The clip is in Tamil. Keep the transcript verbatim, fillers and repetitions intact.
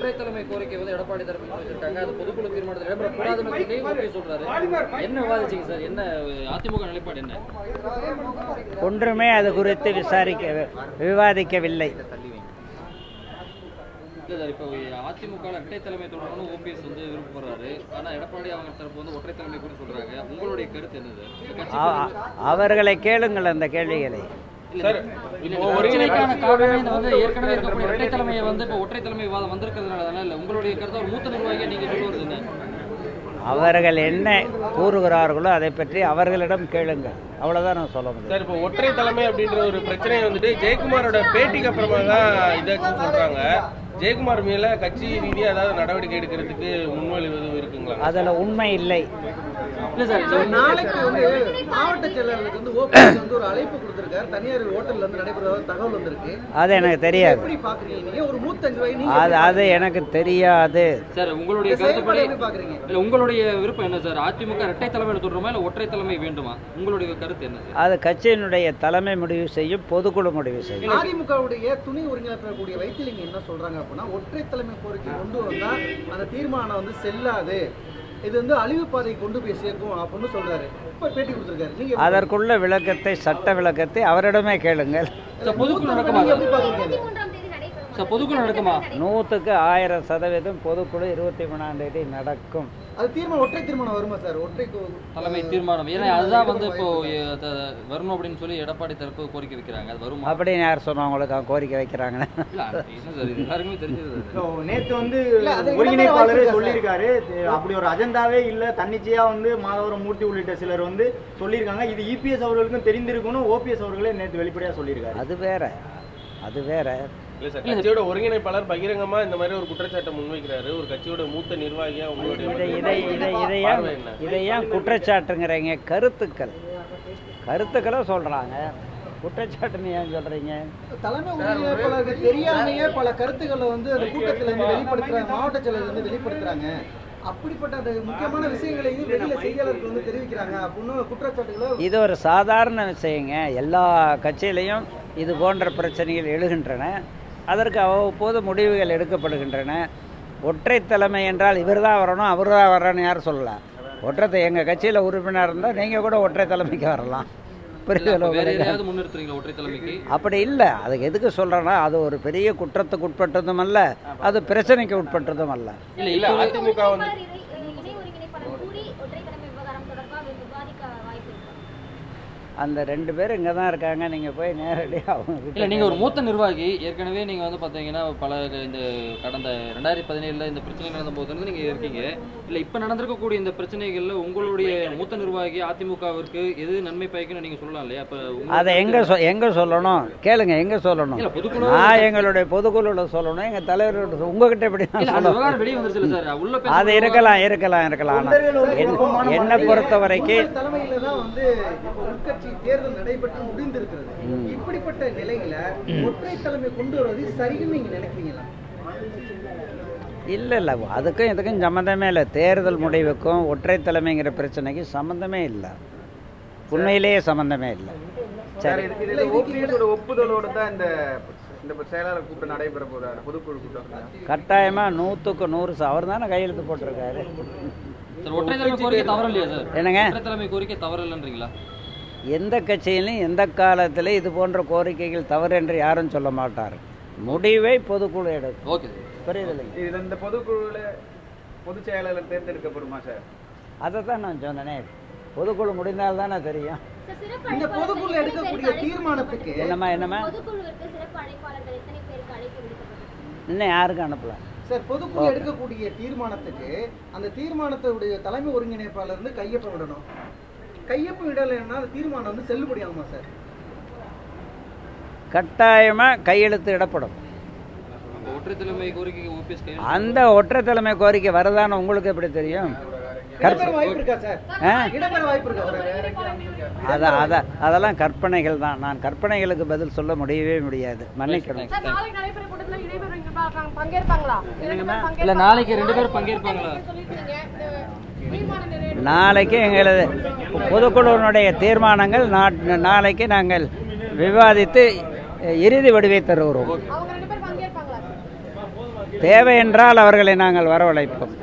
ஒற்றை தலைமை கோரிக்கை வந்து எடப்பாடி தரப்பு வச்சிருக்காங்க. அது பொதுக்குழு தீர்மானத்தில் இடம்பெறக்கூடாதுன்னு சொல்லி ஓபி சொல்றாரு. என்ன விவாதிச்சீங்க சார்? என்ன அதிமுக நிலைப்பாடு என்ன? ஒன்றுமே அது குறித்து விசாரிக்க விவாதிக்கவில்லை. இல்லை சார், இப்போ அதிமுக இரட்டை தலைமை தொடரணும்னு ஓபிஎஸ் வந்து விருப்பப்படுறாரு. ஆனால் எடப்பாடி அவங்க தரப்பு வந்து ஒற்றை தலைமை குறித்து சொல்றாங்க. உங்களுடைய கருத்து என்னது? அவர்களை கேளுங்கள் அந்த கேள்விகளை. பிரச்சனைக்கான காரணமே இந்த வந்து ஏற்கனவே இருக்கக்கூடிய இரட்டை தலைமையை வந்து இப்போ ஒற்றை தலைமை விவாதம் வந்திருக்கிறதுனால தானே. இல்லை உங்களுடைய கருத்து ஒரு மூத்த நிர்வாகியை நீங்கள் சொல்லுவது என்ன? அவர்கள் என்ன கூறுகிறார்களோ அதை பற்றி அவர்களிடம் கேளுங்கள். அவ்வளவுதான் நான் சொல்ல முடியும். சார், இப்போ ஒற்றை தலைமை அப்படின்ற ஒரு பிரச்சனையை வந்துட்டு ஜெயக்குமாரோட பேட்டிக்கு அப்புறமா தான் இதாச்சுன்னு சொல்றாங்க. ஜெயக்குமார் மேல கட்சி ரீதியாக ஏதாவது நடவடிக்கை எடுக்கிறதுக்கு முன்மொழிவு இருக்குங்களா? அதுல உண்மை இல்லை. நாளைக்கு வந்து மாவட்ட செயலாளருக்கு வந்து ஓபிஎஸ் வந்து ஒரு அழைப்பு கொடுத்திருக்காரு. தனியார் ஹோட்டல்ல இருந்து நடைபெறத தகவல் வந்திருக்கு. அது எனக்கு தெரியாது. எப்படி பாக்குறீங்க நீங்க? ஒரு மூத்த நிர்வாகி அது அது எனக்கு தெரியாது. சார், உங்களுடைய கருத்துப்படி எப்படி பாக்குறீங்க? இல்ல உங்களுடைய விருப்பம் என்ன சார்? அதிமுக இரட்டை தலைமையில் தொடருமா இல்ல ஒற்றை தலைமை வேண்டுமா? உங்களுடைய கருத்து என்ன? அது கட்சியினுடைய தலைமை முடிவு செய்யும், பொதுக்குழு முடிவு செய்யும். அதிமுகவுடைய துணை ஒருங்கிணைப்பாளர் கூடிய வைத்திலிங்கம் என்ன சொல்றாங்க அப்படின்னா, ஒற்றை தலைமை கோரிக்கை கொண்டு வந்தா அந்த தீர்மானம் வந்து செல்லாது, இது வந்து அழிவு பாதை கொண்டு போய் சேர்க்கும் அப்படின்னு சொல்றாரு. இப்ப பேட்டி கொடுத்திருக்காரு. நீங்க அதற்குள்ள விளக்கத்தை, சட்ட விளக்கத்தை அவரிடமே கேளுங்கள். பொதுக்குழு நடக்குமா? பொதுக்குழு நடக்குமா? நூற்றுக்கு ஆயிரம் சதவீதம் பொதுக்குழு இருபத்தி மூணாம் தேதி நடக்கும். அது தீர்மானம் ஒற்றை தீர்மானம் வருமா சார்? ஒற்றை தலைமை தீர்மானம். ஏன்னா அதுதான் வந்து இப்போ வரணும் அப்படின்னு சொல்லி எடப்பாடி தரப்பு கோரிக்கை வைக்கிறாங்க. அது வருமா அப்படின்னு யார் சொன்னா உங்களுக்கு கோரிக்கை வைக்கிறாங்க? எல்லாருக்குமே தெரிஞ்சது. நேற்று வந்து ஒருங்கிணைப்பாளரே சொல்லியிருக்காரு, அப்படி ஒரு அஜெண்டாவே இல்லை, தன்னிச்சையா வந்து மாதவரம் மூர்த்தி உள்ளிட்ட சிலர் வந்து சொல்லியிருக்காங்க. இது இபிஎஸ் அவர்களுக்கும் தெரிந்திருக்கணும், ஓபிஎஸ் அவர்களே நேற்று வெளிப்படையா சொல்லியிருக்காரு. அது வேற, அது வேற. இல்லை சார், கட்சியோட ஒருங்கிணைப்பாளர் பகிரங்கமா இந்த மாதிரி ஒரு குற்றச்சாட்டை முன்வைக்கிறாரு. ஒரு கட்சியோட மூத்த நிர்வாகியா உங்களுடைய இதை ஏன் குற்றச்சாட்டுங்கிறீங்க? கருத்துக்கள் கருத்துக்களை சொல்றாங்க, குற்றச்சாட்டுன்னு ஏன் சொல்றீங்க? தலைமை ஒருங்கிணைப்பாளருக்கு தெரியாமையே பல கருத்துக்களை வந்து அந்த கூட்டத்தில் இருந்து வெளிப்படுத்துறாங்க, மாவட்ட செயலர் வந்து வெளிப்படுத்துறாங்க. அப்படிப்பட்ட அந்த முக்கியமான விஷயங்களை வெளியில செய்தியாளர்கள் வந்து தெரிவிக்கிறாங்க அப்படின்னு குற்றச்சாட்டுகளை. இது ஒரு சாதாரண விஷயங்க. எல்லா கட்சியிலையும் இது போன்ற பிரச்சனைகள் எழுகின்றன. அதற்கு அவ்வப்போது முடிவுகள் எடுக்கப்படுகின்றன. ஒற்றை தலைமை என்றால் இவர் தான் வரணும், அவர் தான் வரணும்னு யாரும் சொல்லலாம். ஒற்றை எங்கள் கட்சியில் உறுப்பினர் இருந்தால் நீங்கள் கூட ஒற்றை தலைமைக்கு வரலாம். அப்படி இல்லை. அதுக்கு எதுக்கு சொல்கிறேன்னா, அது ஒரு பெரிய குற்றத்துக்கு உட்பட்டதும் அல்ல, அது பிரச்சனைக்கு உட்பட்டதும் அல்ல. அதிமுக வந்து அந்த ரெண்டு பேர் இங்கே தான் இருக்காங்க. நீங்கள் போய் நேரடியாக அவங்க இல்லை, நீங்கள் ஒரு மூத்த நிர்வாகி, ஏற்கனவே நீங்கள் வந்து பார்த்தீங்கன்னா பல இந்த கடந்த ரெண்டாயிரத்தி பதினேழில் இந்த பிரச்சனை நடந்த போது வந்து நீங்கள் இருக்கீங்க. இல்லை, இப்போ நடந்திருக்கக்கூடிய இந்த பிரச்சனைகளில் உங்களுடைய மூத்த நிர்வாகி அதிமுகவிற்கு எது நன்மை பயக்குன்னு நீங்கள் சொல்லலாம் இல்லையா? அப்போ அதை எங்கே சொ எங்கே சொல்லணும் கேளுங்க. எங்கே சொல்லணும்? நான் எங்களுடைய பொதுக்குழுவில் சொல்லணும், எங்கள் தலைவர் உங்ககிட்ட எப்படி வெளியே வந்துருச்சு சார்? உள்ள அது இருக்கலாம் இருக்கலாம் இருக்கலாம். என்னை பொறுத்த வரைக்கும் தலைமையில தான் வந்து தேர்தல் நடைபெற்று முடிந்திருக்கிறது. இப்படிப்பட்ட நிலையில ஒற்றை தலைமை கொண்டு வருவது சரின்னு நீங்க நினைக்கிறீங்களா? இல்லை இல்லை, அதுக்கும் இதுக்கும் சம்மந்தமே இல்லை. தேர்தல் முடிவுக்கும் ஒற்றை தலைமைங்கிற பிரச்சனைக்கு சம்மந்தமே இல்லை. உண்மையிலேயே சம்மந்தமே இல்லை. சரி, ஒப்புதலோட தான் இந்த இந்த செயலாளர் கூட்டம் நடைபெற போறாரு, பொதுக்குழு கூட்டம். கட்டாயமாக நூற்றுக்கு நூறு அவர் தானே கையெழுத்து போட்டிருக்காரு. ஒற்றை தலைமை கோரிக்கை தவறு இல்லையா சார்? என்னங்க? ஒற்றை தலைமை கோரிக்கை தவறு இல்லைன்றீங்களா? எந்த கட்சியிலும் எந்த காலத்திலும் இது போன்ற கோரிக்கைகள் தவறு என்று யாரும் சொல்ல மாட்டார். முடிவை பொதுக்குழு எடுக்கும். ஓகே, புரியுதில்லைங்க? இதில் இந்த பொதுக்குழுவில் பொதுச் செயலாளர் தேர்ந்தெடுக்கப்படுமா சார்? அதை தான் நான் சொன்னேனே, பொதுக்குழு முடிந்தால் தானே தெரியும். இந்த பொதுக்குழு எடுக்கக்கூடிய தீர்மானத்துக்கு என்னம்மா என்னம்மா இன்னும் யாருக்கும் அனுப்பலாம் சார்? பொதுக்குழு எடுக்கக்கூடிய தீர்மானத்துக்கு அந்த தீர்மானத்துடைய தலைமை ஒருங்கிணைப்பாளர் இருந்து கையொப்பம் விடணும். கையொப்பம் விடலைன்னா அந்த தீர்மானம் வந்து செல்லுபடியாகுமா சார்? கட்டாயமாக கையெழுத்து இடப்படும். ஒற்றை தலைமை கோரிக்கை அந்த ஒற்றை தலைமை கோரிக்கை வரதான உங்களுக்கு எப்படி தெரியும்? அதெல்லாம் கற்பனைகள் தான். நான் கற்பனைகளுக்கு பதில் சொல்ல முடியவே முடியாது. மன்னிக்கணும். நாளைக்கு ரெண்டு பேரும் பங்கேற்பாங்களா? நாளைக்கு எங்களது பொதுக்குழுவினுடைய தீர்மானங்கள் நாளைக்கு நாங்கள் விவாதித்து இறுதி வடிவை தருகிறோம். தேவை என்றால் அவர்களை நாங்கள் வரவழைப்போம்.